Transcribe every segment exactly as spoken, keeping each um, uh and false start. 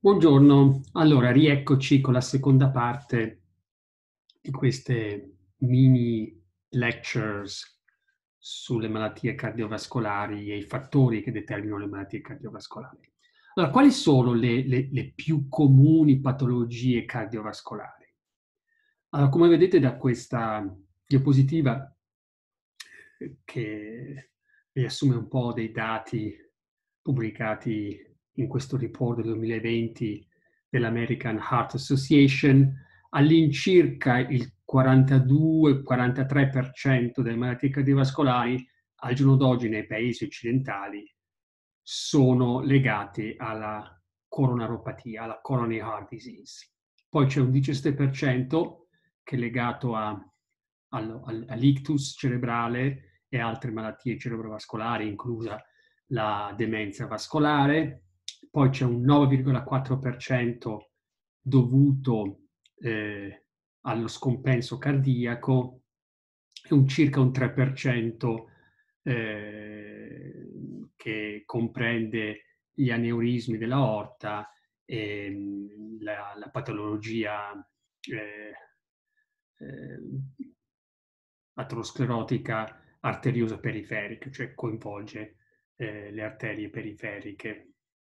Buongiorno, allora rieccoci con la seconda parte di queste mini lectures sulle malattie cardiovascolari e i fattori che determinano le malattie cardiovascolari. Allora, quali sono le, le- le più comuni patologie cardiovascolari? Allora, come vedete da questa diapositiva, eh, che riassume un po' dei dati pubblicati in questo report del duemilaventi dell'American Heart Association, all'incirca il quarantadue-quarantatré per cento delle malattie cardiovascolari al giorno d'oggi nei paesi occidentali sono legate alla coronaropatia, alla coronary heart disease. Poi c'è un diciassette per cento che è legato a, al, al, all'ictus cerebrale e altre malattie cerebrovascolari, inclusa la demenza vascolare. Poi c'è un nove virgola quattro per cento dovuto eh, allo scompenso cardiaco e un circa un tre per cento eh, che comprende gli aneurismi dell'aorta e la, la patologia eh, eh, aterosclerotica arteriosa periferica, cioè coinvolge eh, le arterie periferiche.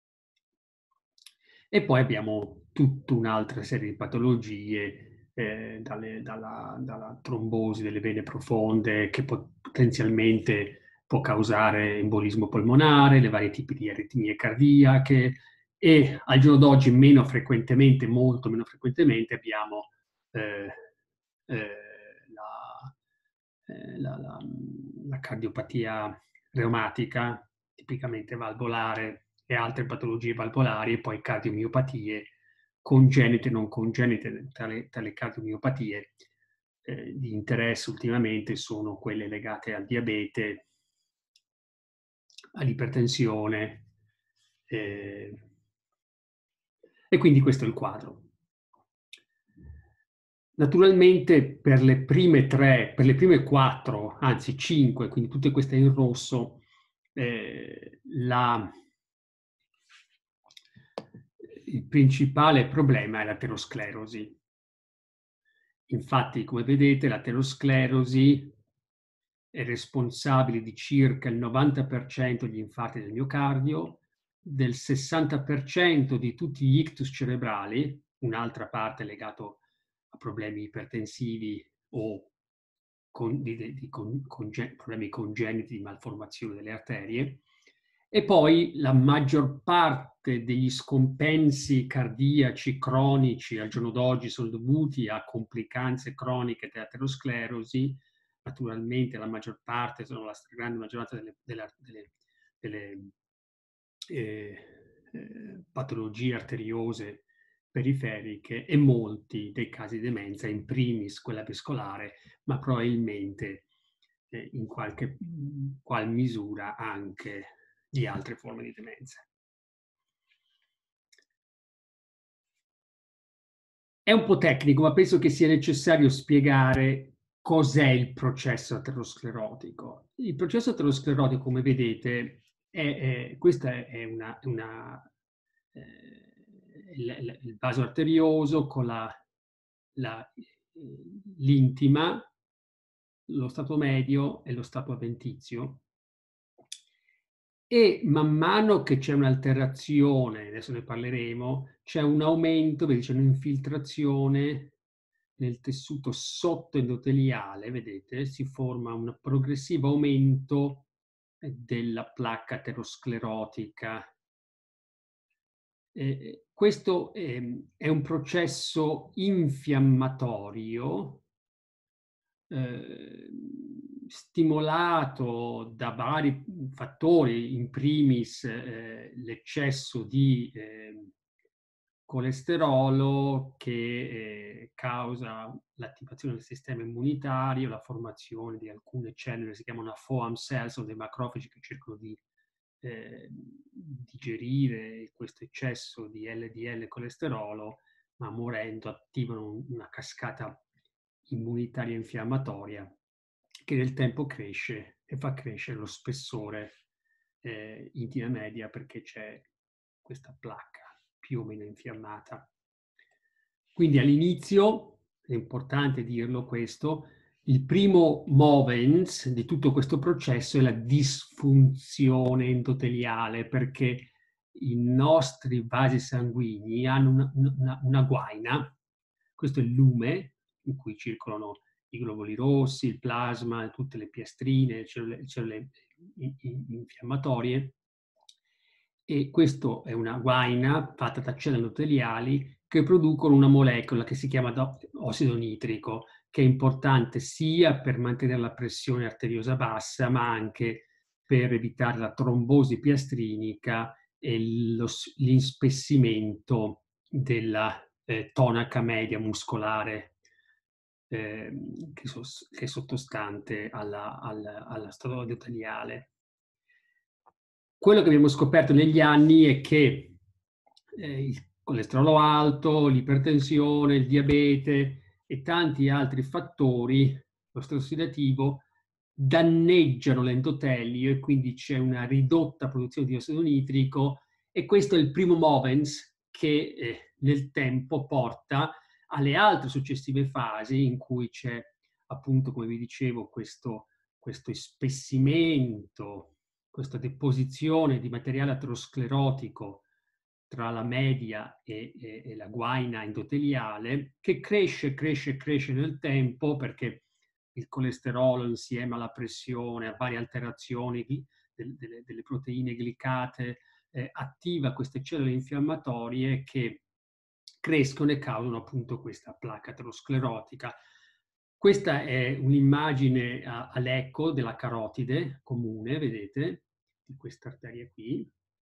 E poi abbiamo tutta un'altra serie di patologie, eh, dalle, dalla, dalla trombosi delle vene profonde, che potenzialmente può causare embolismo polmonare, le varie tipi di aritmie cardiache, e al giorno d'oggi meno frequentemente, molto meno frequentemente, abbiamo eh, eh, la, eh, la, la, la cardiopatia reumatica, tipicamente valvolare, e altre patologie valvolari, e poi cardiomiopatie congenite e non congenite. Tale, tale cardiomiopatie eh, di interesse ultimamente sono quelle legate al diabete, all'ipertensione, eh, e quindi questo è il quadro. Naturalmente per le prime tre, per le prime quattro, anzi cinque, quindi tutte queste in rosso, eh, la, il principale problema è l'aterosclerosi. Infatti, come vedete, l'aterosclerosi è responsabile di circa il novanta per cento degli infarti del miocardio, del sessanta per cento di tutti gli ictus cerebrali, un'altra parte legato a problemi ipertensivi o con, di, di con, conge, problemi congeniti di malformazione delle arterie, e poi la maggior parte degli scompensi cardiaci cronici al giorno d'oggi sono dovuti a complicanze croniche dell'aterosclerosi. Naturalmente la maggior parte, sono la stragrande maggioranza delle, delle, delle, delle eh, eh, patologie arteriose periferiche, e molti dei casi di demenza, in primis quella vascolare, ma probabilmente eh, in qualche qual misura anche di altre forme di demenza. È un po' tecnico, ma penso che sia necessario spiegare cos'è il processo aterosclerotico. Il processo aterosclerotico, come vedete, è, è, questa è una, una eh, il, il vaso arterioso con la, la, l'intima, lo stato medio e lo stato avventizio. E man mano che c'è un'alterazione, adesso ne parleremo, c'è un aumento, vedi, c'è un'infiltrazione nel tessuto sottoendoteliale, vedete, si forma un progressivo aumento della placca aterosclerotica. Eh, questo eh, è un processo infiammatorio eh, stimolato da vari fattori, in primis eh, l'eccesso di eh, colesterolo che eh, causa l'attivazione del sistema immunitario, la formazione di alcune cellule, si chiamano foam cells, o dei macrofagi che cercano di eh, digerire questo eccesso di L D L colesterolo, ma morendo attivano una cascata immunitaria infiammatoria che nel tempo cresce e fa crescere lo spessore eh, intima media, perché c'è questa placca. più o meno infiammata. Quindi all'inizio, è importante dirlo questo, il primo movens di tutto questo processo è la disfunzione endoteliale, perché i nostri vasi sanguigni hanno una, una, una guaina, questo è il lume in cui circolano i globuli rossi, il plasma, tutte le piastrine, le cellule, cellule infiammatorie, e questa è una guaina fatta da cellule endoteliali che producono una molecola che si chiama ossido nitrico, che è importante sia per mantenere la pressione arteriosa bassa, ma anche per evitare la trombosi piastrinica e l'inspessimento della eh, tonaca media muscolare eh, che, so, che, è sottostante alla, alla, alla strada endoteliale. Quello che abbiamo scoperto negli anni è che eh, il colesterolo alto, l'ipertensione, il diabete e tanti altri fattori, lo stress ossidativo, danneggiano l'endotelio e quindi c'è una ridotta produzione di ossido nitrico, e questo è il primo movens che eh, nel tempo porta alle altre successive fasi in cui c'è appunto, come vi dicevo, questo, questo ispessimento, questa deposizione di materiale aterosclerotico tra la media e, e, e la guaina endoteliale, che cresce, cresce, cresce nel tempo, perché il colesterolo insieme alla pressione, a varie alterazioni delle, delle, delle proteine glicate, eh, attiva queste cellule infiammatorie che crescono e causano appunto questa placca aterosclerotica. Questa è un'immagine all'eco della carotide comune, vedete, di questa arteria qui.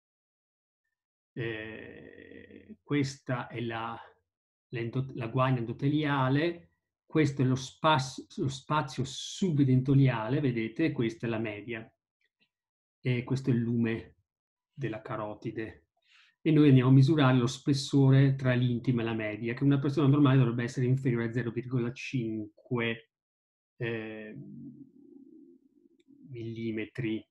Eh, questa è la, la guaina endoteliale, questo è lo spazio, lo spazio subendoteliale, vedete, questa è la media. E questo è il lume della carotide. E noi andiamo a misurare lo spessore tra l'intima e la media, che una persona normale dovrebbe essere inferiore a zero virgola cinque eh, millimetri.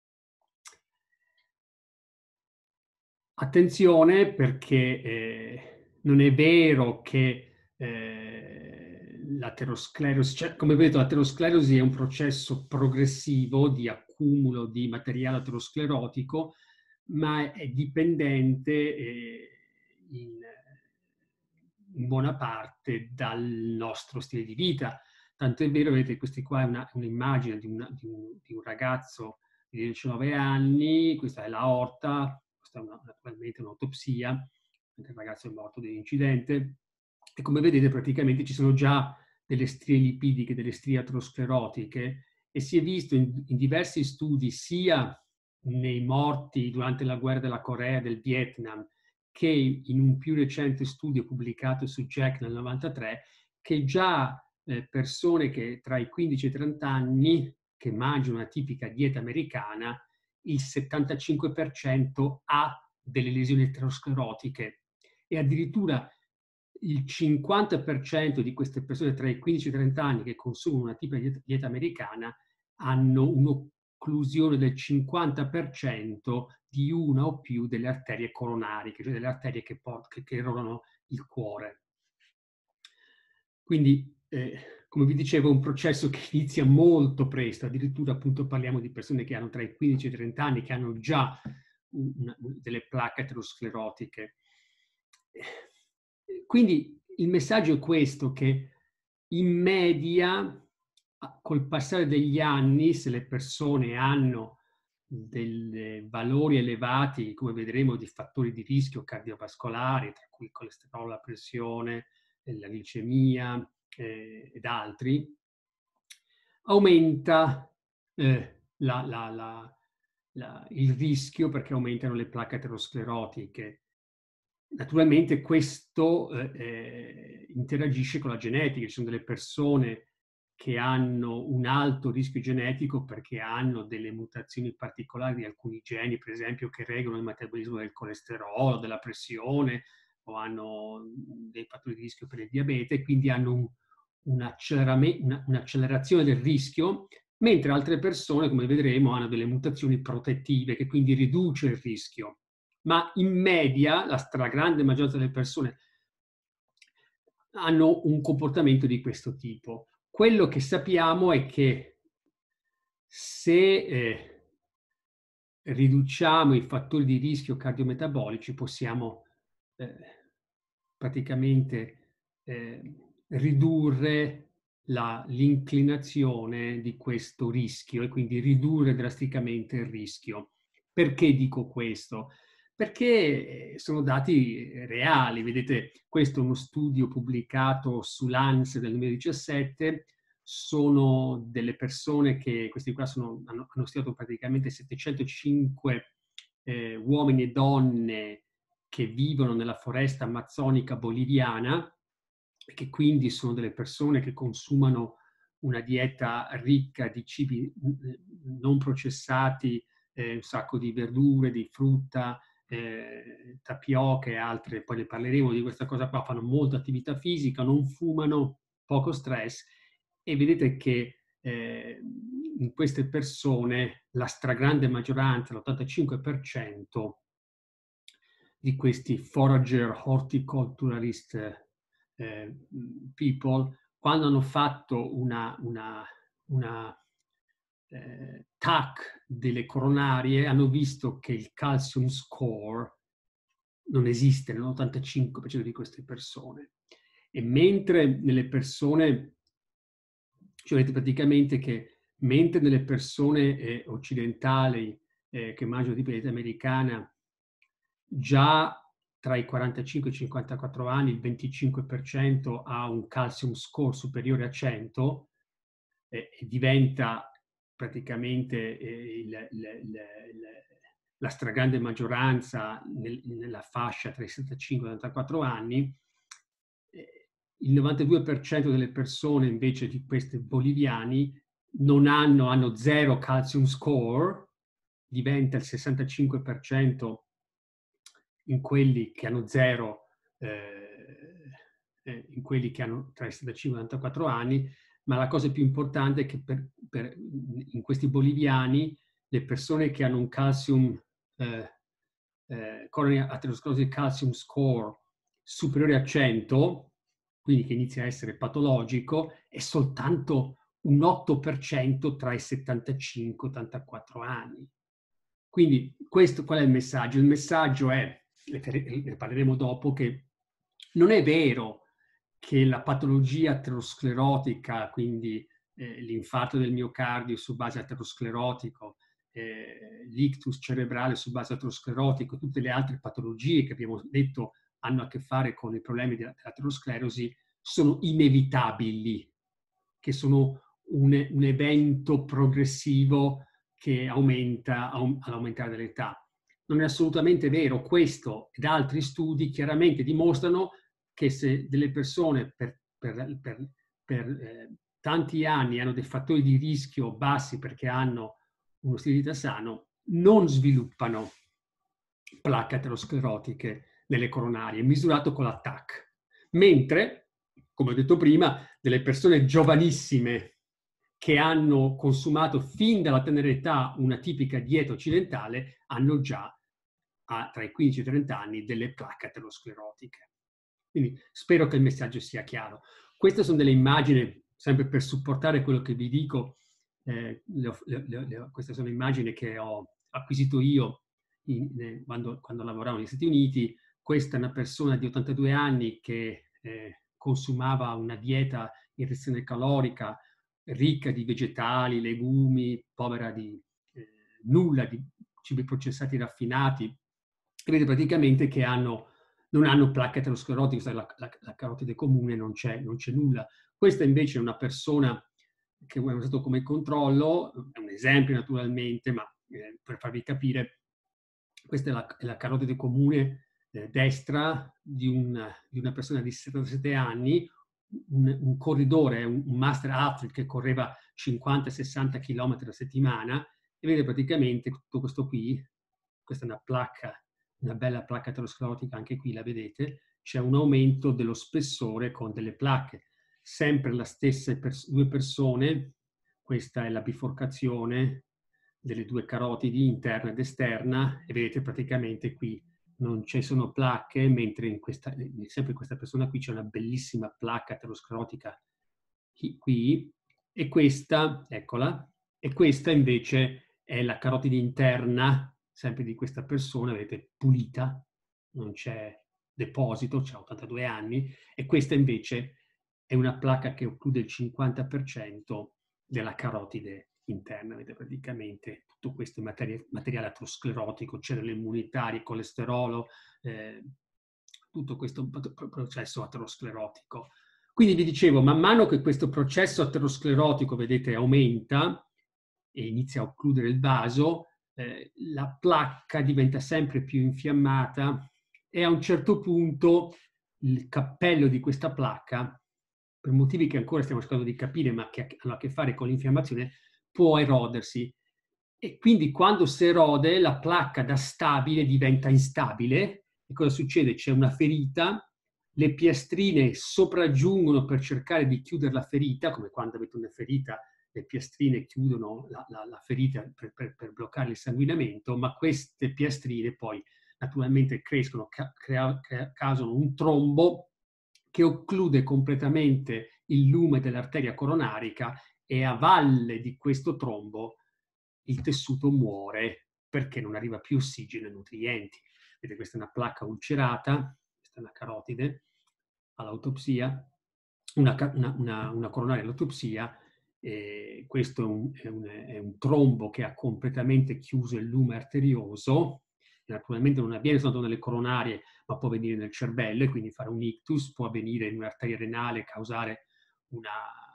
Attenzione, perché eh, non è vero che eh, l'aterosclerosi, cioè, come vedete, l'aterosclerosi è un processo progressivo di accumulo di materiale aterosclerotico, ma è dipendente eh, in, in buona parte dal nostro stile di vita. Tanto è vero, vedete, questa qua è una, un'immagine di, una, di, un, di un ragazzo di diciannove anni, questa è l'aorta, questa è una, naturalmente un'autopsia, il ragazzo è morto dell'incidente, e come vedete praticamente ci sono già delle strie lipidiche, delle strie aterosclerotiche, e si è visto in, in diversi studi, sia nei morti durante la guerra della Corea e del Vietnam, che in un più recente studio pubblicato su Jack nel novantatré, che già eh, persone che tra i quindici e i trenta anni, che mangiano una tipica dieta americana, il settantacinque per cento ha delle lesioni aterosclerotiche, e addirittura il cinquanta per cento di queste persone tra i quindici e i trenta anni che consumano una tipica dieta, dieta americana hanno un'occlusione del cinquanta per cento di una o più delle arterie coronariche, cioè delle arterie che, che, che erogano il cuore. Quindi, eh, come vi dicevo, è un processo che inizia molto presto, addirittura appunto parliamo di persone che hanno tra i quindici e i trenta anni, che hanno già una, delle placche aterosclerotiche. Quindi il messaggio è questo, che in media, col passare degli anni, se le persone hanno dei valori elevati, come vedremo, di fattori di rischio cardiovascolari, tra cui il colesterolo, la pressione, la glicemia eh, ed altri, aumenta eh, la, la, la, la, il rischio, perché aumentano le placche aterosclerotiche. Naturalmente questo eh, interagisce con la genetica. Ci sono delle persone che hanno un alto rischio genetico perché hanno delle mutazioni particolari di alcuni geni, per esempio, che regolano il metabolismo del colesterolo, della pressione, o hanno dei fattori di rischio per il diabete, quindi hanno un, un un'accelerazione del rischio, mentre altre persone, come vedremo, hanno delle mutazioni protettive che quindi riduce il rischio. ma in media la stragrande maggioranza delle persone hanno un comportamento di questo tipo. Quello che sappiamo è che se eh, riduciamo i fattori di rischio cardiometabolici possiamo eh, praticamente eh, ridurre la- l'inclinazione di questo rischio e quindi ridurre drasticamente il rischio. Perché dico questo? Perché eh, sono dati eh, reali. Vedete, questo è uno studio pubblicato su Lancet del duemiladiciassette. Sono delle persone che, questi qua sono, hanno, hanno studiato praticamente settecentocinque eh, uomini e donne che vivono nella foresta amazzonica boliviana e che quindi sono delle persone che consumano una dieta ricca di cibi non processati, eh, un sacco di verdure, di frutta, eh, tapioca e altre, poi ne parleremo di questa cosa qua, fanno molta attività fisica, non fumano, poco stress e vedete che eh, in queste persone la stragrande maggioranza, l'ottantacinque per cento di questi forager horticulturalist eh, people, quando hanno fatto una, una, una eh, T A C delle coronarie, hanno visto che il calcium score non esiste nell'ottantacinque per cento di queste persone. E mentre nelle persone, cioè vedete praticamente che mentre nelle persone eh, occidentali eh, che mangiano di dieta americana, già tra i quarantacinque e i cinquantaquattro anni il venticinque per cento ha un calcium score superiore a cento eh, e diventa praticamente eh, il, il, il, la stragrande maggioranza nel, nella fascia tra i settantacinque e i ottantaquattro anni, eh, il novantadue per cento delle persone invece di questi boliviani non hanno, hanno zero calcium score, diventa il sessantacinque per cento in quelli che hanno zero, eh, eh, in quelli che hanno tra i settantacinque e i novantaquattro anni, ma la cosa più importante è che per, per, in questi boliviani le persone che hanno un calcium, eh, eh, coronary atherosclerosis calcium score superiore a cento, quindi che inizia a essere patologico, è soltanto un otto per cento tra i settantacinque e i ottantaquattro anni. Quindi questo qual è il messaggio? Il messaggio è, ne parleremo dopo, che non è vero che la patologia aterosclerotica, quindi eh, l'infarto del miocardio su base aterosclerotico, eh, l'ictus cerebrale su base aterosclerotico, tutte le altre patologie che abbiamo detto hanno a che fare con i problemi dell'aterosclerosi, sono inevitabili, che sono un, un evento progressivo che aumenta all'aumentare dell'età. Non è assolutamente vero. Questo ed altri studi chiaramente dimostrano che se delle persone per, per, per, per eh, tanti anni hanno dei fattori di rischio bassi perché hanno uno stile di vita sano, non sviluppano placche aterosclerotiche nelle coronarie, misurato con la T A C. Mentre, come ho detto prima, delle persone giovanissime che hanno consumato fin dalla tenera età una tipica dieta occidentale hanno già a, tra i quindici e i trenta anni delle placche aterosclerotiche. Quindi spero che il messaggio sia chiaro. Queste sono delle immagini, sempre per supportare quello che vi dico, eh, le, le, le, queste sono immagini che ho acquisito io in, eh, quando, quando lavoravo negli Stati Uniti. Questa è una persona di ottantadue anni che eh, consumava una dieta in restrizione calorica ricca di vegetali, legumi, povera di eh, nulla di cibi processati raffinati. E vede praticamente che hanno, non hanno placche aterosclerotiche, la, la, la carotide comune non c'è, non c'è nulla. Questa invece è una persona che abbiamo usato come controllo, è un esempio naturalmente, ma eh, per farvi capire, questa è la, è la carotide comune eh, destra di, un, di una persona di settantasette anni, un, un corridore, un, un master athlete che correva cinquanta sessanta chilometri a settimana e vede praticamente tutto questo qui, questa è una placca, una bella placca aterosclerotica, anche qui la vedete, c'è un aumento dello spessore con delle placche. Sempre le stesse pers- due persone, questa è la biforcazione delle due carotidi interna ed esterna e vedete praticamente qui non ci sono placche, mentre in questa, sempre in questa persona qui c'è una bellissima placca aterosclerotica qui, e questa, eccola, e questa invece è la carotide interna, sempre di questa persona, vedete, pulita, non c'è deposito, c'ha ottantadue anni, e questa invece è una placca che occlude il cinquanta per cento della carotide interna, vedete praticamente tutto questo materia, materiale aterosclerotico, cellule immunitarie, colesterolo, eh, tutto questo processo aterosclerotico. Quindi vi dicevo, man mano che questo processo aterosclerotico, vedete, aumenta e inizia a occludere il vaso, eh, la placca diventa sempre più infiammata e a un certo punto il cappello di questa placca, per motivi che ancora stiamo cercando di capire, ma che hanno a che fare con l'infiammazione, può erodersi. E quindi quando si erode, la placca da stabile diventa instabile. E cosa succede? C'è una ferita, le piastrine sopraggiungono per cercare di chiudere la ferita, come quando avete una ferita, le piastrine chiudono la, la, la ferita per, per, per bloccare il sanguinamento, ma queste piastrine poi naturalmente crescono, ca- crea, crea, causano un trombo che occlude completamente il lume dell'arteria coronarica, e a valle di questo trombo il tessuto muore perché non arriva più ossigeno e nutrienti. Vedete, questa è una placca ulcerata, questa è una carotide all'autopsia, una, una, una, una coronaria all'autopsia, e questo è un, è, un, è un trombo che ha completamente chiuso il lume arterioso. Naturalmente non avviene soltanto nelle coronarie, ma può avvenire nel cervello, e quindi fare un ictus, può avvenire in un'arteria renale, causare una,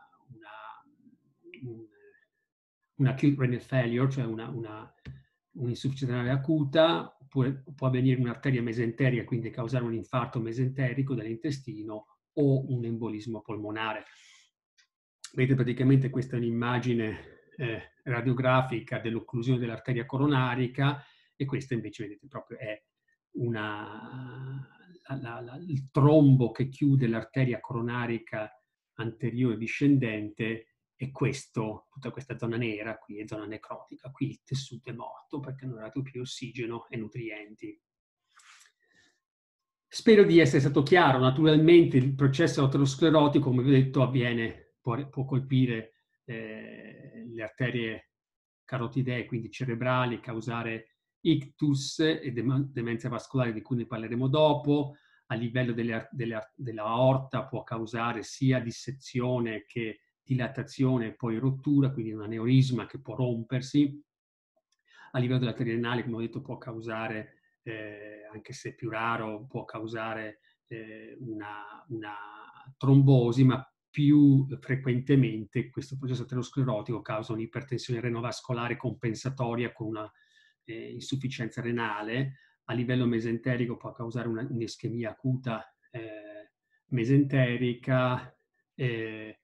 una, un, un acute renal failure, cioè una, una, un'insufficienza renale acuta, oppure può avvenire in un'arteria mesenterica, quindi causare un infarto mesenterico dell'intestino o un embolismo polmonare. Vedete, praticamente questa è un'immagine eh, radiografica dell'occlusione dell'arteria coronarica, e questa invece, vedete, proprio è una, la, la, la, il trombo che chiude l'arteria coronarica anteriore discendente, e questo, tutta questa zona nera qui è zona necrotica, qui il tessuto è morto perché non ha dato più ossigeno e nutrienti. Spero di essere stato chiaro. Naturalmente il processo aterosclerotico, come vi ho detto, avviene, può, può colpire eh, le arterie carotidee, quindi cerebrali, causare ictus e demenza vascolare, di cui ne parleremo dopo. A livello delle, delle, dell'aorta può causare sia dissezione che dilatazione e poi rottura, quindi un aneurisma che può rompersi. A livello dell'arteria renale, come ho detto, può causare, eh, anche se più raro, può causare eh, una, una trombosi, ma più frequentemente questo processo aterosclerotico causa un'ipertensione renovascolare compensatoria con una eh, insufficienza renale. A livello mesenterico può causare una, un'ischemia acuta eh, mesenterica, eh,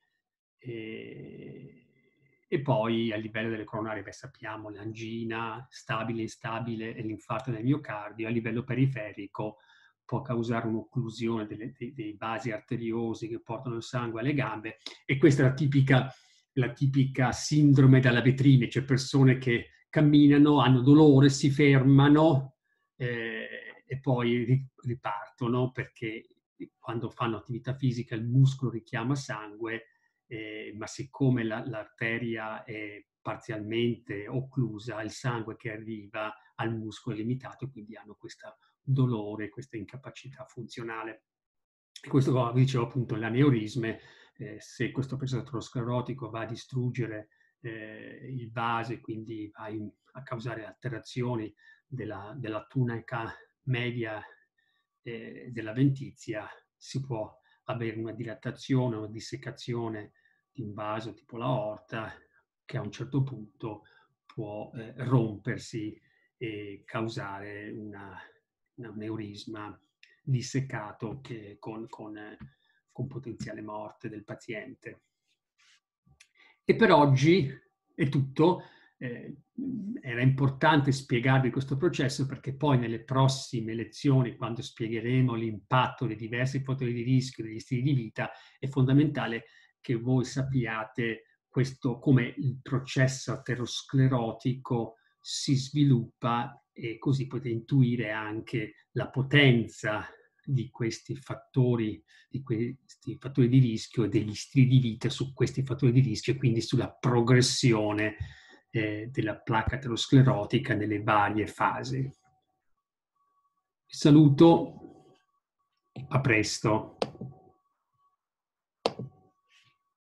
e, e poi a livello delle coronarie, beh, sappiamo l'angina, stabile, instabile, e l'infarto del miocardio. A livello periferico può causare un'occlusione delle, dei, dei vasi arteriosi che portano il sangue alle gambe, e questa è la tipica, la tipica sindrome della vetrina, cioè persone che camminano, hanno dolore, si fermano eh, e poi ripartono, perché quando fanno attività fisica il muscolo richiama sangue, eh, ma siccome la, l'arteria è parzialmente occlusa, il sangue che arriva al muscolo è limitato, quindi hanno questo dolore, questa incapacità funzionale. E questo, come dicevo, appunto, l'aneurisma, eh, se questo processo aterosclerotico va a distruggere eh, il vaso, e quindi va in, a causare alterazioni della, della tunica media eh, della ventizia, si può avere una dilatazione, una dissecazione di un vaso tipo l'aorta, che a un certo punto può eh, rompersi e causare una, un aneurisma disseccato che, con, con, eh, con potenziale morte del paziente. E per oggi è tutto. Eh, era importante spiegarvi questo processo, perché poi nelle prossime lezioni, quando spiegheremo l'impatto dei diversi fattori di rischio degli stili di vita, è fondamentale che voi sappiate questo, come il processo aterosclerotico si sviluppa e così potete intuire anche la potenza di questi fattori di questi fattori di rischio e degli stili di vita su questi fattori di rischio e quindi sulla progressione eh, della placca aterosclerotica nelle varie fasi. Vi saluto, a presto.